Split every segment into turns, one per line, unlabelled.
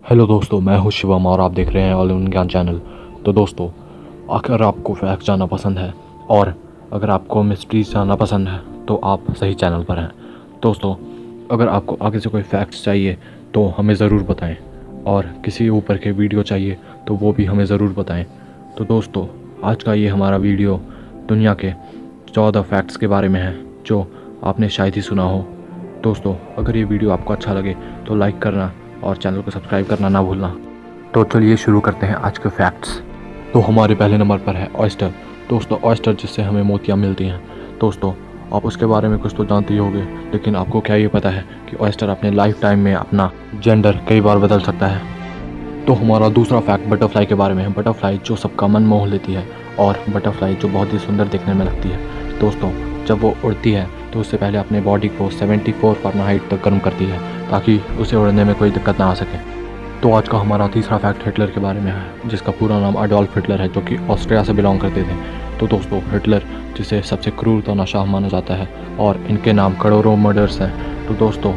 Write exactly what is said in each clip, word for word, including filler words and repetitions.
Hello दोस्तों, मैं हूं शिवम और आप देख रहे हैं ऑल इन ज्ञान चैनल। तो दोस्तों, अगर आपको फैक्ट जानना पसंद है और अगर आपको मिस्ट्रीज जानना पसंद है तो आप सही चैनल पर हैं। दोस्तों, अगर आपको आगे से कोई फैक्ट्स चाहिए तो हमें ज़रूर बताएं, और किसी ऊपर के वीडियो चाहिए तो वो भी हमें ज़रूर बताएं। तो दोस्तों, आज का ये हमारा वीडियो दुनिया के चौदह फैक्ट्स के बारे में है जो आपने शायद ही सुना हो। दोस्तों, अगर ये वीडियो आपको अच्छा लगे तो लाइक करना और चैनल को सब्सक्राइब करना ना भूलना। तो चलिए शुरू करते हैं आज के फैक्ट्स। तो हमारे पहले नंबर पर है ऑयस्टर। दोस्तों, ऑयस्टर जिससे हमें मोतियाँ मिलती हैं। दोस्तों, आप उसके बारे में कुछ तो जानते ही होंगे, लेकिन आपको क्या ये पता है कि ऑयस्टर अपने लाइफ टाइम में अपना जेंडर कई बार बदल सकता है। तो हमारा दूसरा फैक्ट बटरफ्लाई के बारे में है। बटरफ्लाई जो सबका मन मोह लेती है, और बटरफ्लाई जो बहुत ही सुंदर दिखने में लगती है। दोस्तों, जब वो उड़ती है तो उससे पहले अपने बॉडी को चौहत्तर फ़ारेनहाइट तक गर्म करती है ताकि उसे उड़ने में कोई दिक्कत ना आ सके। तो आज का हमारा तीसरा फैक्ट हिटलर के बारे में है, जिसका पूरा नाम अडोल्फ हिटलर है, जो कि ऑस्ट्रिया से बिलोंग करते थे। तो दोस्तों, हिटलर जिसे सबसे क्रूर तानाशाह माना जाता है और इनके नाम करोड़ों मर्डर्स हैं। तो दोस्तों,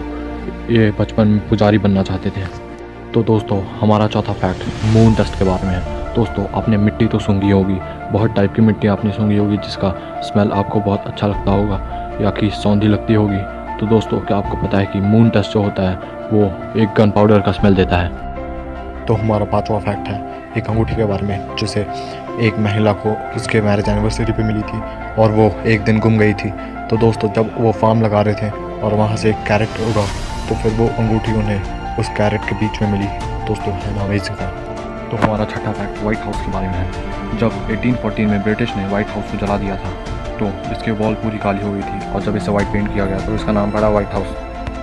ये बचपन में पुजारी बनना चाहते थे। तो दोस्तों, हमारा चौथा फैक्ट मून डस्ट के बारे में है। दोस्तों, आपने मिट्टी तो सूंघी होगी, बहुत टाइप की मिट्टी आपने सूंघी होगी जिसका स्मेल आपको बहुत अच्छा लगता होगा या कि सौंधी लगती होगी। तो दोस्तों, क्या आपको पता है कि मून डस्ट जो होता है वो एक गन पाउडर का स्मेल देता है। तो हमारा पांचवा फैक्ट है एक अंगूठी के बारे में, जिसे एक महिला को उसके मैरिज एनिवर्सरी पे मिली थी और वो एक दिन गुम गई थी। तो दोस्तों, जब वो फार्म लगा रहे थे और वहाँ से एक कैरेट उड़ा तो फिर वो अंगूठी उन्हें उस कैरेट के बीच में मिली। दोस्तों, है ना अमेजिंग था। तो हमारा छठा फैक्ट व्हाइट हाउस के बारे में है। जब अठारह सौ चौदह में ब्रिटिश ने व्हाइट हाउस को जला दिया था तो इसके वॉल पूरी काली हो गई थी, और जब इसे वाइट पेंट किया गया तो इसका नाम पड़ा व्हाइट हाउस।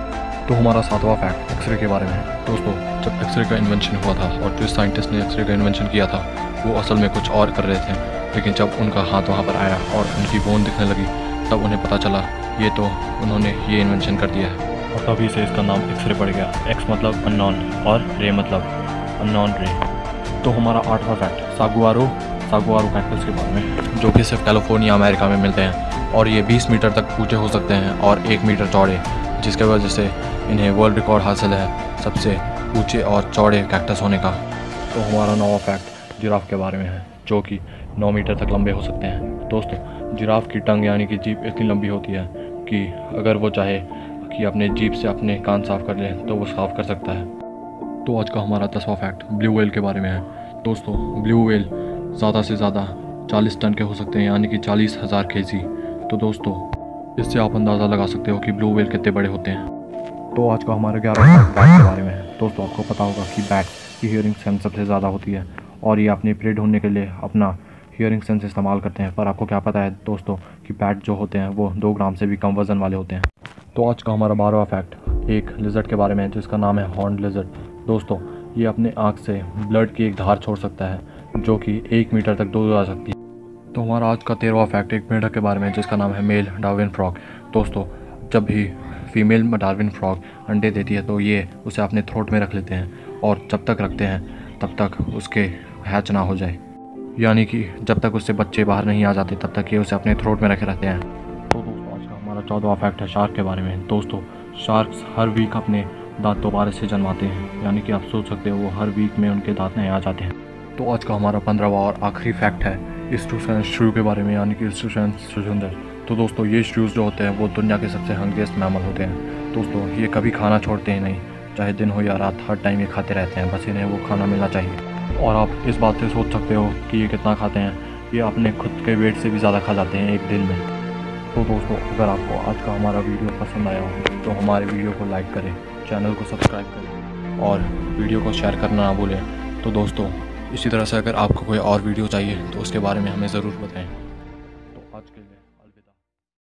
तो हमारा सातवां फैक्ट एक्सरे के बारे में है। दोस्तों, जब एक्सरे का इन्वेंशन हुआ था और जिस साइंटिस्ट ने एक्सरे का इन्वेंशन किया था वो असल में कुछ और कर रहे थे, लेकिन जब उनका हाथ वहाँ पर आया और उनकी बोन दिखने लगी तब उन्हें पता चला ये तो उन्होंने ये इन्वेंशन कर दिया है, और तभी से इसका नाम एक्सरे पड़ गया। एक्स मतलब अननोन और रे मतलब अननोन रे। तो हमारा आठवां फैक्ट सागुआरो सागुआरो कैक्टस के बारे में, जो कि सिर्फ कैलिफोर्निया अमेरिका में मिलते हैं, और ये बीस मीटर तक ऊंचे हो सकते हैं और एक मीटर चौड़े, जिसके वजह से इन्हें वर्ल्ड रिकॉर्ड हासिल है सबसे ऊंचे और चौड़े कैक्टस होने का। तो हमारा नौवां फैक्ट जिराफ के बारे में है, जो कि नौ मीटर तक लंबे हो सकते हैं। दोस्तों, जिराफ की टंग यानी कि जीभ इतनी लंबी होती है कि अगर वो चाहे कि अपने जीभ से अपने कान साफ कर ले तो वो साफ कर सकता है। तो आज का हमारा दसवां फैक्ट ब्लू व्हेल के बारे में है। दोस्तों, ब्लू व्हेल ज़्यादा से ज़्यादा चालीस टन के हो सकते हैं, यानी कि चालीस हज़ार के जी। तो दोस्तों, इससे आप अंदाज़ा लगा सकते हो कि ब्लू व्हेल कितने बड़े होते हैं। तो आज का हमारा ग्यारहवां फैक्ट बैट के बारे में है। दोस्तों, आपको पता होगा कि बैट की हियरिंग सेंस सबसे ज़्यादा होती है और ये अपने प्रे ढूंढने के लिए अपना हियरिंग सेंस इस्तेमाल करते हैं। पर आपको क्या पता है दोस्तों कि बैट जो होते हैं वो दो ग्राम से भी कम वज़न वाले होते हैं। तो आज का हमारा बारहवां फैक्ट एक लिजर्ड के बारे में है, जिसका नाम है हॉर्न्ड लिजर्ड। दोस्तों, ये अपने आँख से ब्लड की एक धार छोड़ सकता है जो कि एक मीटर तक दूर जा सकती है। तो हमारा आज का तेरहवां फैक्ट एक मेंढक के बारे में है, जिसका नाम है मेल डार्विन फ्रॉग। दोस्तों, जब भी फीमेल डार्विन फ्रॉग अंडे देती है तो ये उसे अपने थ्रोट में रख लेते हैं, और जब तक रखते हैं तब तक उसके हैच ना हो जाए, यानी कि जब तक उससे बच्चे बाहर नहीं आ जाते तब तक ये उसे अपने थ्रोट में रखे रहते हैं। तो दोस्तों, आज का हमारा चौदहवां फैक्ट है शार्क के बारे में। दोस्तों, शार्क्स हर वीक अपने दांत दोबारा से जन्माते हैं, यानी कि आप सोच सकते हो वो हर वीक में उनके दांत नए आ जाते हैं। तो आज का हमारा पंद्रहवां और आखिरी फैक्ट है स्ट्रूसेंस श्रू के बारे में, यानी कि स्ट्रूसेंस चुचुंदर। तो दोस्तों, ये श्रूज जो होते हैं वो दुनिया के सबसे हंग्रिएस्ट मैमल होते हैं। दोस्तों, ये कभी खाना छोड़ते ही नहीं, चाहे दिन हो या रात, हर टाइम ये खाते रहते हैं, बस इन्हें वो खाना मिलना चाहिए। और आप इस बात से सोच सकते हो कि ये कितना खाते हैं, ये अपने खुद के वेट से भी ज़्यादा खा जाते हैं एक दिन में। तो दोस्तों, अगर आपको आज का हमारा वीडियो पसंद आया हो तो हमारे वीडियो को लाइक करें, चैनल को सब्सक्राइब करें और वीडियो को शेयर करना ना भूलें। तो दोस्तों, इसी तरह से अगर आपको कोई और वीडियो चाहिए तो उसके बारे में हमें ज़रूर बताएं।